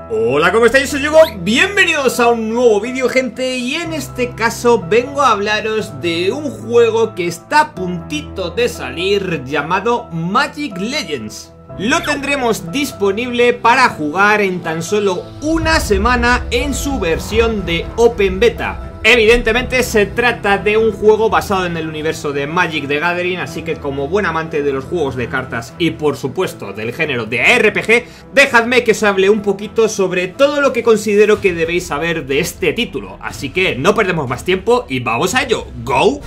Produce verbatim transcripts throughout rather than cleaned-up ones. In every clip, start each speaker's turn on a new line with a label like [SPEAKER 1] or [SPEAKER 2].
[SPEAKER 1] Hola, ¿cómo estáis? Soy Hugo, bienvenidos a un nuevo vídeo, gente. Y en este caso vengo a hablaros de un juego que está a puntito de salir, llamado Magic Legends. Lo tendremos disponible para jugar en tan solo una semana en su versión de Open Beta. Evidentemente se trata de un juego basado en el universo de Magic the Gathering, así que como buen amante de los juegos de cartas y por supuesto del género de A R P G, dejadme que os hable un poquito sobre todo lo que considero que debéis saber de este título. Así que no perdemos más tiempo y vamos a ello. ¡Go!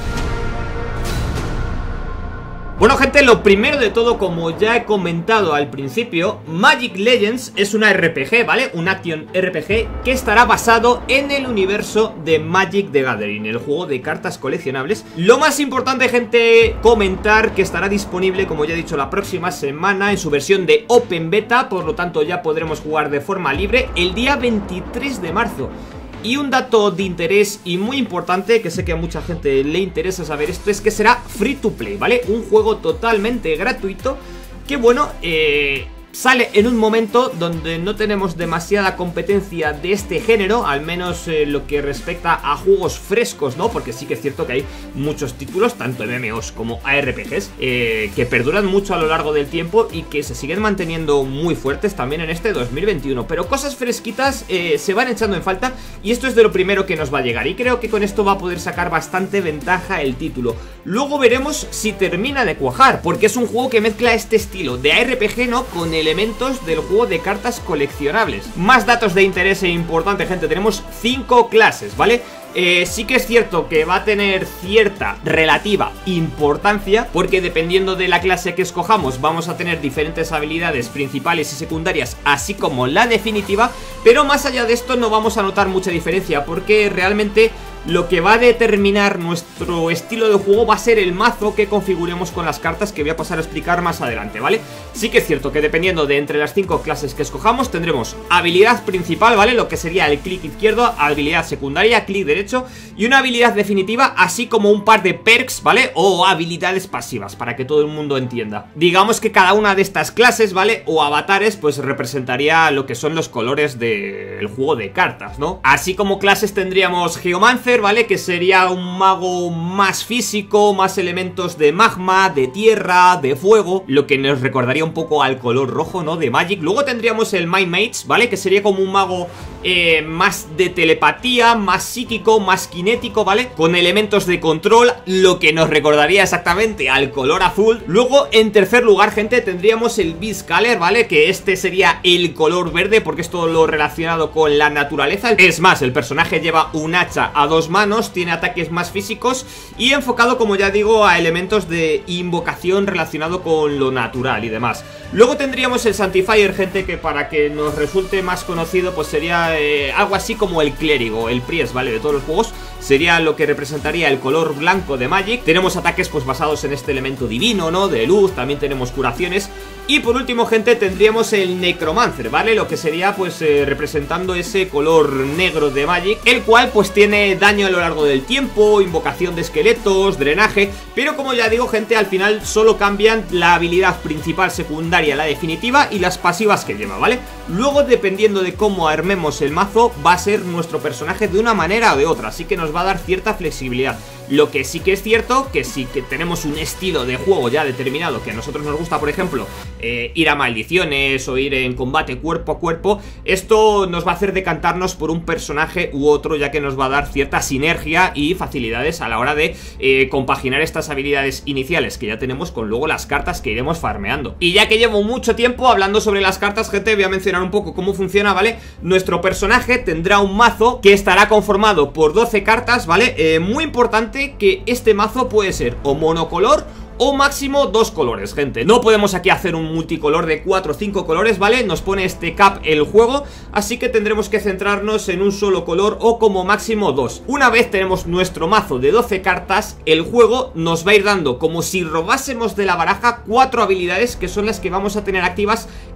[SPEAKER 1] Bueno, gente, lo primero de todo, como ya he comentado al principio, Magic Legends es una R P G, ¿vale? Un Action R P G que estará basado en el universo de Magic the Gathering, el juego de cartas coleccionables. Lo más importante, gente, comentar que estará disponible, como ya he dicho, la próxima semana en su versión de Open Beta, por lo tanto ya podremos jugar de forma libre el día veintitrés de marzo. Y un dato de interés y muy importante, que sé que a mucha gente le interesa saber esto, es que será free to play, ¿vale? Un juego totalmente gratuito que, bueno, eh... sale en un momento donde no tenemos demasiada competencia de este género, al menos eh, lo que respecta a juegos frescos, ¿no? Porque sí que es cierto que hay muchos títulos, tanto M M Os como A R P Gs, eh, que perduran mucho a lo largo del tiempo y que se siguen manteniendo muy fuertes también en este dos mil veintiuno. Pero cosas fresquitas eh, se van echando en falta y esto es de lo primero que nos va a llegar. Y creo que con esto va a poder sacar bastante ventaja el título. Luego veremos si termina de cuajar, porque es un juego que mezcla este estilo de A R P G, ¿no? Con el elementos del juego de cartas coleccionables. Más datos de interés e importante, gente. Tenemos cinco clases, ¿vale? Eh, sí que es cierto que va a tener cierta relativa importancia, porque dependiendo de la clase que escojamos vamos a tener diferentes habilidades principales y secundarias, así como la definitiva. Pero más allá de esto no vamos a notar mucha diferencia, porque realmente lo que va a determinar nuestro estilo de juego va a ser el mazo que configuremos con las cartas, que voy a pasar a explicar más adelante, ¿vale? Sí que es cierto que dependiendo de entre las cinco clases que escojamos tendremos habilidad principal, ¿vale? Lo que sería el clic izquierdo, habilidad secundaria, clic derecho y una habilidad definitiva, así como un par de perks, ¿vale? O habilidades pasivas, para que todo el mundo entienda. Digamos que cada una de estas clases, ¿vale? O avatares, pues representaría lo que son los colores del juego de cartas, ¿no? Así como clases tendríamos Geomancer, ¿vale? Que sería un mago más físico, más elementos de magma, de tierra, de fuego, lo que nos recordaría un poco al color rojo, ¿no? De Magic. Luego tendríamos el Mind Mage, ¿vale? Que sería como un mago eh, más de telepatía, más psíquico, más kinético, ¿vale? Con elementos de control, lo que nos recordaría exactamente al color azul. Luego, en tercer lugar, gente, tendríamos el Beast Color, ¿vale? Que este sería el color verde, porque es todo lo relacionado con la naturaleza. Es más, el personaje lleva un hacha a dos manos, tiene ataques más físicos y enfocado, como ya digo, a elementos de invocación relacionado con lo natural y demás. Luego tendríamos el Sanctifier, gente, que para que nos resulte más conocido, pues sería eh, algo así como el clérigo, el priest, ¿vale? De todos los juegos. Sería lo que representaría el color blanco de Magic. Tenemos ataques pues basados en este elemento divino, ¿no? De luz, también tenemos curaciones. Y por último, gente, tendríamos el Necromancer, ¿vale? Lo que sería pues eh, representando ese color negro de Magic, el cual pues tiene daño a lo largo del tiempo, invocación de esqueletos, drenaje. Pero como ya digo, gente, al final solo cambian la habilidad principal, secundaria, la definitiva y las pasivas que lleva, ¿vale? Luego, dependiendo de cómo armemos el mazo, va a ser nuestro personaje de una manera o de otra, así que nos va a dar cierta flexibilidad. Lo que sí que es cierto, que sí que tenemos un estilo de juego ya determinado, que a nosotros nos gusta, por ejemplo, eh, ir a maldiciones o ir en combate cuerpo a cuerpo, esto nos va a hacer decantarnos por un personaje u otro, ya que nos va a dar cierta sinergia y facilidades a la hora de eh, compaginar estas habilidades iniciales que ya tenemos con luego las cartas que iremos farmeando. Y ya que llevo mucho tiempo hablando sobre las cartas, gente, voy a mencionar un poco cómo funciona, ¿vale? Nuestro personaje tendrá un mazo que estará conformado por doce cartas, ¿vale? Eh, muy importante que este mazo puede ser o monocolor o máximo dos colores, gente. No podemos aquí hacer un multicolor de cuatro o cinco colores, ¿vale? Nos pone este cap el juego, así que tendremos que centrarnos en un solo color o como máximo dos. Una vez tenemos nuestro mazo de doce cartas, el juego nos va a ir dando como si robásemos de la baraja cuatro habilidades que son las que vamos a tener activas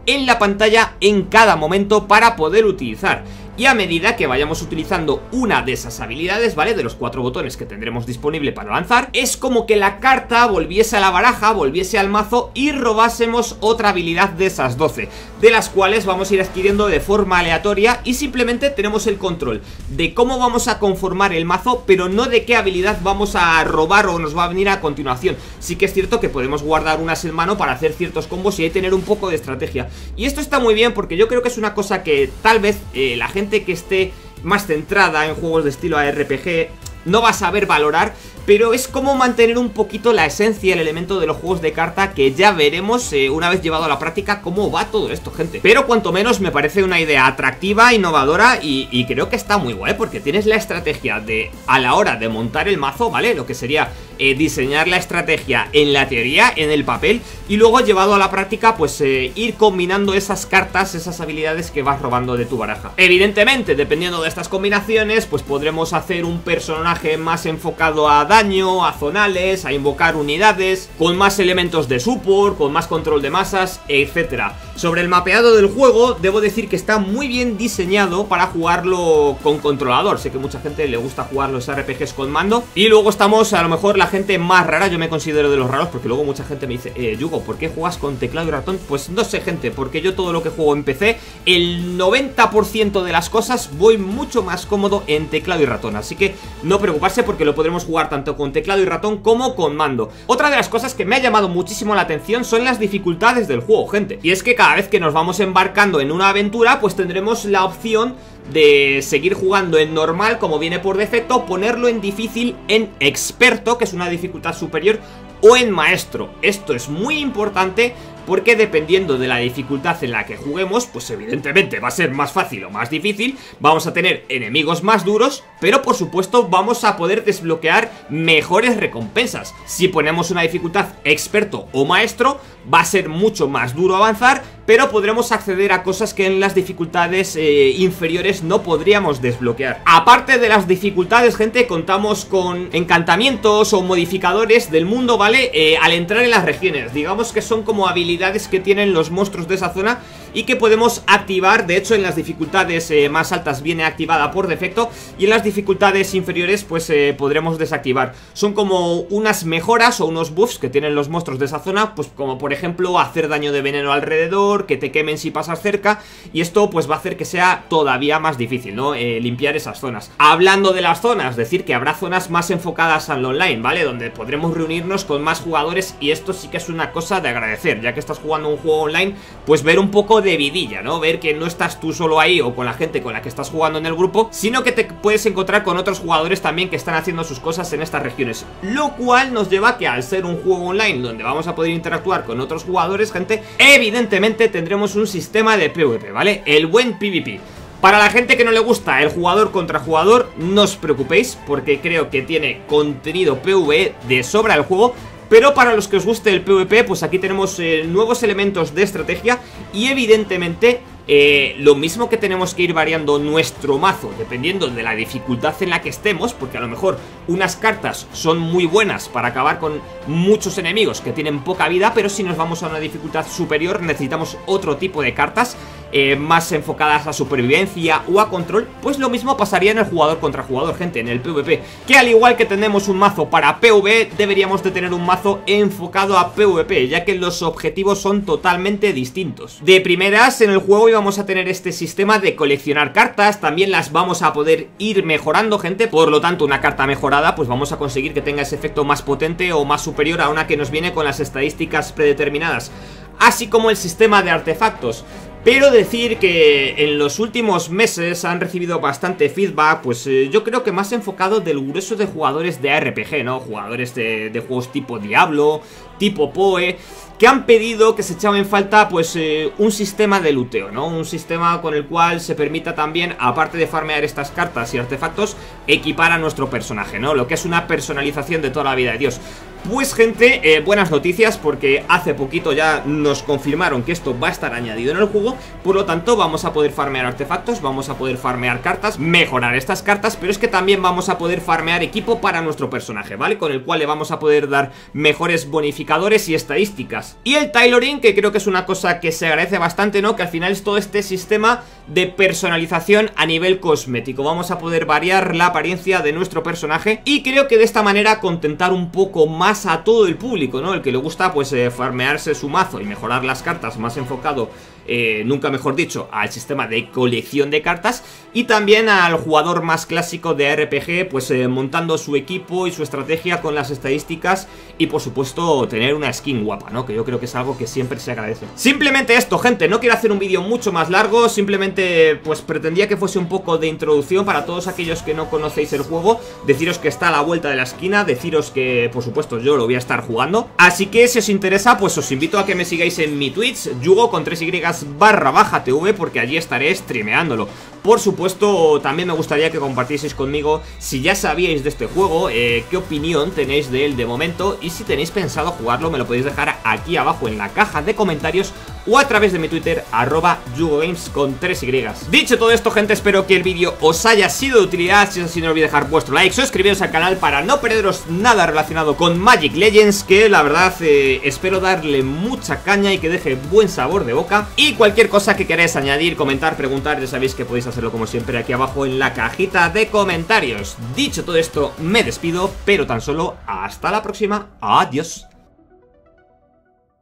[SPEAKER 1] en la pantalla en cada momento para poder utilizar. Y a medida que vayamos utilizando una de esas habilidades, ¿vale? De los cuatro botones que tendremos disponible para lanzar, es como que la carta volviese a la baraja, volviese al mazo y robásemos otra habilidad de esas doce, de las cuales vamos a ir adquiriendo de forma aleatoria y simplemente tenemos el control de cómo vamos a conformar el mazo, pero no de qué habilidad vamos a robar o nos va a venir a continuación. Sí que es cierto que podemos guardar unas en mano para hacer ciertos combos y ahí tener un poco de estrategia. Y esto está muy bien porque yo creo que es una cosa que tal vez eh, la gente que esté más centrada en juegos de estilo A R P G no va a saber valorar, pero es como mantener un poquito la esencia, el elemento de los juegos de carta, que ya veremos eh, una vez llevado a la práctica cómo va todo esto, gente. Pero cuanto menos me parece una idea atractiva, innovadora y, y creo que está muy guay, porque tienes la estrategia de, a la hora de montar el mazo, ¿vale? Lo que sería eh, diseñar la estrategia en la teoría, en el papel, y luego llevado a la práctica, pues eh, ir combinando esas cartas, esas habilidades que vas robando de tu baraja. Evidentemente, dependiendo de estas combinaciones, pues podremos hacer un personaje más enfocado a daño, a zonales, a invocar unidades, con más elementos de support, con más control de masas, etcétera. Sobre el mapeado del juego, debo decir que está muy bien diseñado para jugarlo con controlador. Sé que mucha gente le gusta jugar los R P Gs con mando. Y luego estamos, a lo mejor, la gente más rara. Yo me considero de los raros porque luego mucha gente me dice, eh, Yugo, ¿por qué juegas con teclado y ratón? Pues no sé, gente, porque yo todo lo que juego en P C, el noventa por ciento de las cosas voy mucho más cómodo en teclado y ratón. Así que no preocuparse porque lo podremos jugar tanto con teclado y ratón como con mando. Otra de las cosas que me ha llamado muchísimo la atención son las dificultades del juego, gente. Y es que cada vez que nos vamos embarcando en una aventura, pues tendremos la opción de seguir jugando en normal, como viene por defecto, ponerlo en difícil, en experto, que es una dificultad superior, o en maestro. Esto es muy importante porque dependiendo de la dificultad en la que juguemos, pues evidentemente va a ser más fácil o más difícil, vamos a tener enemigos más duros, pero por supuesto vamos a poder desbloquear mejores recompensas. Si ponemos una dificultad experto o maestro, va a ser mucho más duro avanzar, pero podremos acceder a cosas que en las dificultades eh, inferiores no podríamos desbloquear. Aparte de las dificultades, gente, contamos con encantamientos o modificadores del mundo, ¿vale? Eh, al entrar en las regiones, digamos que son como habilidades que tienen los monstruos de esa zona y que podemos activar. De hecho, en las dificultades eh, más altas viene activada por defecto y en las dificultades inferiores pues eh, podremos desactivar. Son como unas mejoras o unos buffs que tienen los monstruos de esa zona, pues como por ejemplo hacer daño de veneno alrededor, que te quemen si pasas cerca, y esto pues va a hacer que sea todavía más difícil, ¿no? Eh, limpiar esas zonas. Hablando de las zonas, decir que habrá zonas más enfocadas al online, ¿vale? Donde podremos reunirnos con más jugadores y esto sí que es una cosa de agradecer, ya que estás jugando un juego online, pues ver un poco de vidilla, ¿no? Ver que no estás tú solo ahí o con la gente con la que estás jugando en el grupo, sino que te puedes encontrar con otros jugadores también que están haciendo sus cosas en estas regiones, lo cual nos lleva a que al ser un juego online donde vamos a poder interactuar con otros jugadores, gente, evidentemente tendremos un sistema de PvP, ¿vale? El buen PvP. Para la gente que no le gusta el jugador contra jugador, no os preocupéis, porque creo que tiene contenido PvE de sobra el juego. Pero para los que os guste el PvP, pues aquí tenemos eh, nuevos elementos de estrategia y evidentemente eh, lo mismo que tenemos que ir variando nuestro mazo dependiendo de la dificultad en la que estemos, porque a lo mejor unas cartas son muy buenas para acabar con muchos enemigos que tienen poca vida, pero si nos vamos a una dificultad superior necesitamos otro tipo de cartas eh, más enfocadas a supervivencia o a control. Pues lo mismo pasaría en el jugador contra jugador, gente, en el PvP, que al igual que tenemos un mazo para PvE, deberíamos de tener un mazo enfocado a PvP, ya que los objetivos son totalmente distintos. De primeras, en el juego vamos a tener este sistema de coleccionar cartas, también las vamos a poder ir mejorando, gente. Por lo tanto, una carta mejorada pues vamos a conseguir que tenga ese efecto más potente o más superior a una que nos viene con las estadísticas predeterminadas, así como el sistema de artefactos. Pero decir que en los últimos meses han recibido bastante feedback, pues eh, yo creo que más enfocado del grueso de jugadores de A R P G, ¿no? Jugadores de, de juegos tipo Diablo, tipo P O E, que han pedido que se echaba en falta pues eh, un sistema de looteo, ¿no? Un sistema con el cual se permita también, aparte de farmear estas cartas y artefactos, equipar a nuestro personaje, ¿no? Lo que es una personalización de toda la vida de Dios. Pues gente, eh, buenas noticias, porque hace poquito ya nos confirmaron que esto va a estar añadido en el juego. Por lo tanto vamos a poder farmear artefactos, vamos a poder farmear cartas, mejorar estas cartas, pero es que también vamos a poder farmear equipo para nuestro personaje, ¿vale? Con el cual le vamos a poder dar mejores bonificadores y estadísticas. Y el tailoring, que creo que es una cosa que se agradece bastante, ¿no? Que al final es todo este sistema de personalización a nivel cosmético. Vamos a poder variar la apariencia de nuestro personaje y creo que de esta manera contentar un poco más a todo el público, ¿no? El que le gusta pues eh, farmearse su mazo y mejorar las cartas, más enfocado, eh, nunca mejor dicho, al sistema de colección de cartas, y también al jugador más clásico de R P G, pues eh, montando su equipo y su estrategia con las estadísticas y por supuesto tener una skin guapa, ¿no? Que yo creo que es algo que siempre se agradece. Simplemente esto, gente, no quiero hacer un vídeo mucho más largo, simplemente pues pretendía que fuese un poco de introducción para todos aquellos que no conocéis el juego, deciros que está a la vuelta de la esquina, deciros que por supuesto yo lo voy a estar jugando, así que si os interesa pues os invito a que me sigáis en mi Twitch, Yugo con tres Y barra baja T V, porque allí estaré streameándolo. Por supuesto también me gustaría que compartieseis conmigo si ya sabíais de este juego, eh, qué opinión tenéis de él de momento, y si tenéis pensado jugarlo me lo podéis dejar aquí abajo en la caja de comentarios o a través de mi Twitter, arroba yugogames con tres Y. Dicho todo esto, gente, espero que el vídeo os haya sido de utilidad. Si es así, no olvidéis dejar vuestro like, suscribiros al canal para no perderos nada relacionado con Magic Legends, que la verdad eh, espero darle mucha caña y que deje buen sabor de boca. Y cualquier cosa que queráis añadir, comentar, preguntar, ya sabéis que podéis hacerlo como siempre aquí abajo en la cajita de comentarios. Dicho todo esto, me despido, pero tan solo hasta la próxima. Adiós.